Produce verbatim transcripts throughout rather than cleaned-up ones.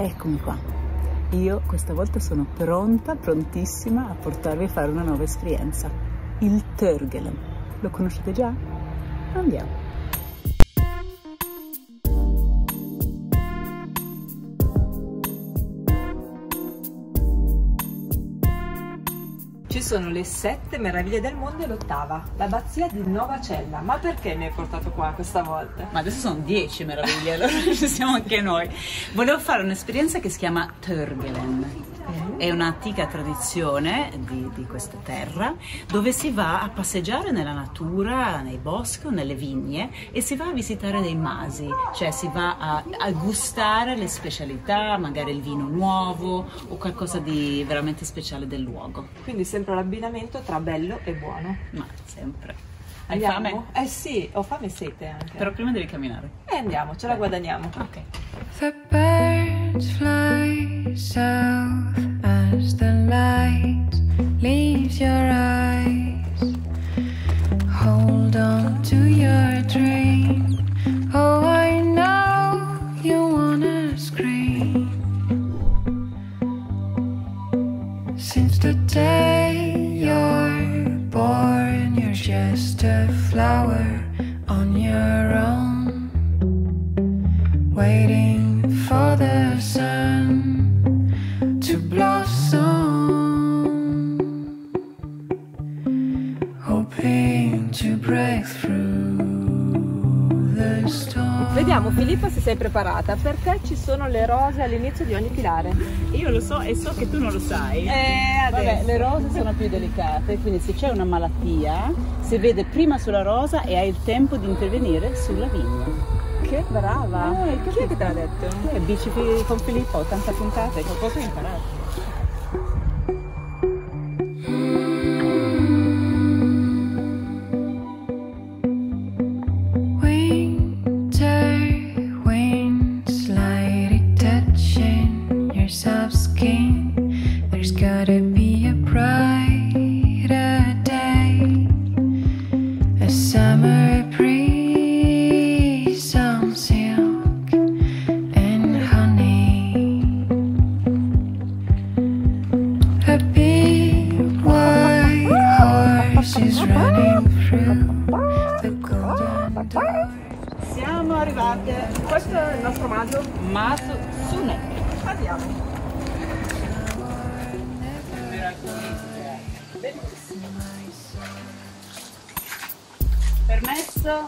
Eccomi qua. Io questa volta sono pronta, prontissima a portarvi a fare una nuova esperienza. Il Törgelen. Lo conoscete già? Andiamo. Ci sono le sette meraviglie del mondo e l'ottava, l'abbazia di Nova Cella. Ma perché mi hai portato qua questa volta? Ma adesso sono dieci meraviglie, allora ci siamo anche noi. Volevo fare un'esperienza che si chiama Törgelen. È un'antica tradizione di, di questa terra dove si va a passeggiare nella natura, nei boschi o nelle vigne e si va a visitare dei masi, cioè si va a, a gustare le specialità, magari il vino nuovo o qualcosa di veramente speciale del luogo. Quindi sempre l'abbinamento tra bello e buono. Ma sempre. Hai Andiamo? fame? Eh sì, ho fame e sete anche. Però prima devi camminare. E andiamo, ce la guadagniamo. Ok. The birds fly south as the light leaves your eyes. Hold on to your dream. Oh, I know you wanna scream. Since the day you're born, you're just a flower on your own, waiting for the sun to blossom, hoping to break through the storm. Vediamo Filippa se sei preparata, perché ci sono le rose all'inizio di ogni pilare. Io lo so e so che tu non lo sai. Eh, Vabbè, adesso. le rose sono più delicate, quindi se c'è una malattia si vede prima sulla rosa e hai il tempo di intervenire sulla vigna. Che brava! Eh, Chi è che te l'ha detto? Eh, bici con Filippo, ho tanta puntata e qualcosa hai imparato. Winter wind slightly touching your soft skin. There's gotta be a brighter day, a summer breeze, some silk and honey, a big white horse is running through the golden door. Siamo arrivate. Questo è il nostro maso. Maso Sune. Andiamo. Permesso?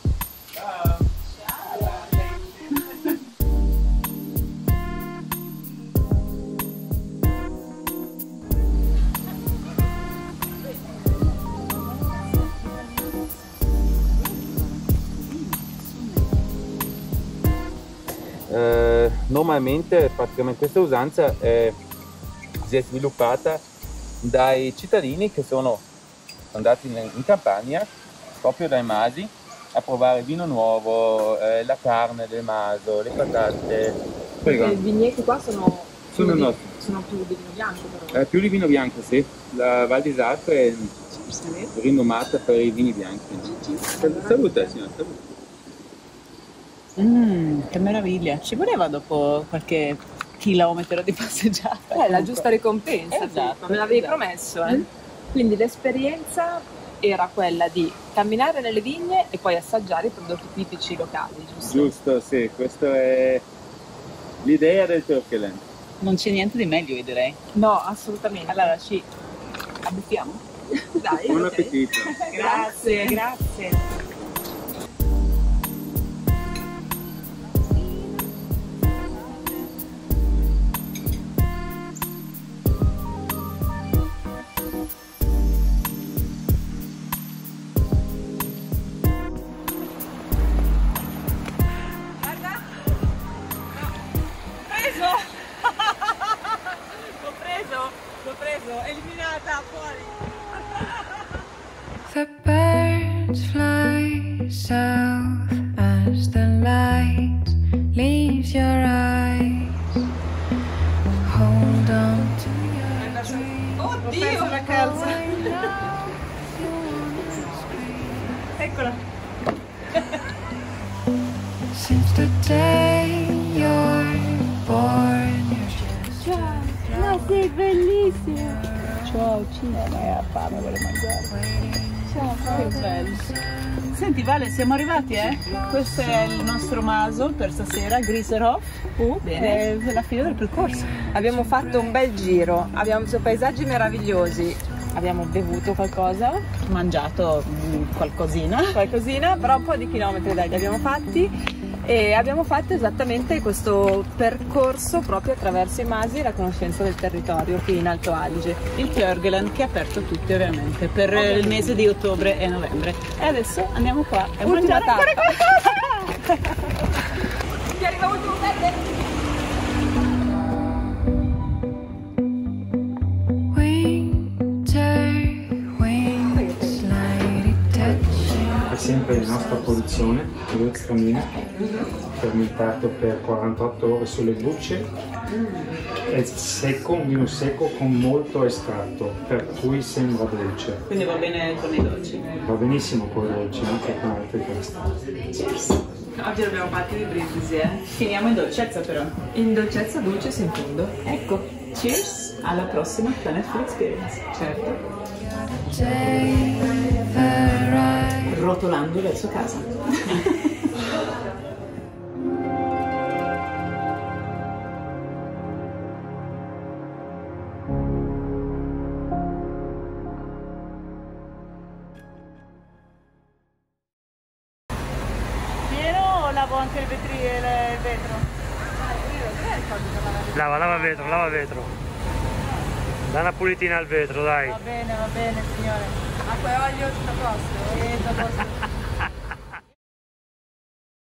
Eh, normalmente praticamente questa usanza eh, si è sviluppata dai cittadini che sono andati in, in campagna proprio dai masi a provare vino nuovo, eh, la carne del maso, le patate. Prego. I vigneti qua sono, Sono più di, nostri. sono più di vino bianco però. Eh, più di vino bianco, sì. La Val di Sacro è rinomata per i vini bianchi. Salute, signora, salute. Mmm, che meraviglia. Ci voleva dopo qualche chilometro di passeggiata. È la giusta ricompensa, Esatto, Filippa, me l'avevi esatto. promesso. Eh? Mm. Quindi l'esperienza era quella di camminare nelle vigne e poi assaggiare i prodotti tipici locali, giusto? Giusto, sì, questa è l'idea del Törgelen. Non c'è niente di meglio, io direi. No, assolutamente. Allora ci abbuffiamo. Dai, Buon ok. appetito. Grazie. Grazie. L'ho preso, l'ho preso, eliminata, fuori. The birds fly south as the light leaves your eyes. Hold on to your dream. Oddio, la calza. Eccola. Since the day you're born, Ma sei bellissimo! Ciao, Cina, lei ha fame, vuole mangiare. Ciao, che bello. Senti Vale, siamo arrivati, eh? Questo è il nostro maso per stasera, Griserhof. Uh, bene, è la fine del percorso. Abbiamo fatto un bel giro, abbiamo visto paesaggi meravigliosi, abbiamo bevuto qualcosa, Mangiato mm, qualcosina. qualcosina, però un po' di chilometri dai li abbiamo fatti e abbiamo fatto esattamente questo percorso proprio attraverso i masi e la conoscenza del territorio qui in Alto Adige. Il Tjörgelen che è aperto a tutti ovviamente per Ovviamente. il mese di ottobre e novembre. E adesso andiamo qua e Ultima mangiare ancora tappa. qualcosa. Ti arriva l'ultimo pezzo? Winter winds slightly touching. È sempre in nostra produzione, Gewürztraminer, fermentato per quarantotto ore sulle bucce, è secco, un vino secco con molto estratto, per cui sembra dolce. Quindi va bene con i dolci. Va benissimo con i dolci, anche con altri testi. Cheers. Oggi abbiamo fatto di brindisi, eh? Finiamo in dolcezza però. In dolcezza dolce in fondo. Ecco, cheers, alla prossima Planet Food Experience. Certo. Take the ride. Rotolando verso casa. Pieno o lavo anche il vetri e il vetro? Lava, lava vetro, lava vetro. Dai una pulitina al vetro, dai. Va bene, va bene signore. Acqua e olio tutto a posto? Sì, a posto.